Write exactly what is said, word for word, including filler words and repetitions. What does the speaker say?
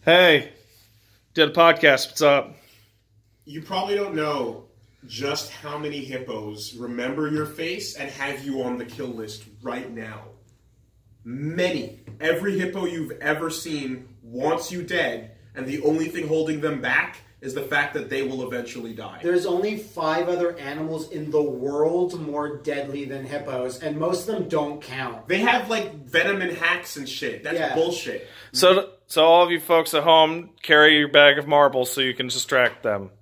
Hey, did a podcast. What's up? You probably don't know just how many hippos remember your face and have you on the kill list right now. Many. Every hippo you've ever seen wants you dead, and the only thing holding them back is the fact that they will eventually die. There's only five other animals in the world more deadly than hippos, and most of them don't count. They have, like, venom and hacks and shit. That's Yeah. bullshit. So, so all of you folks at home, carry your bag of marbles so you can distract them.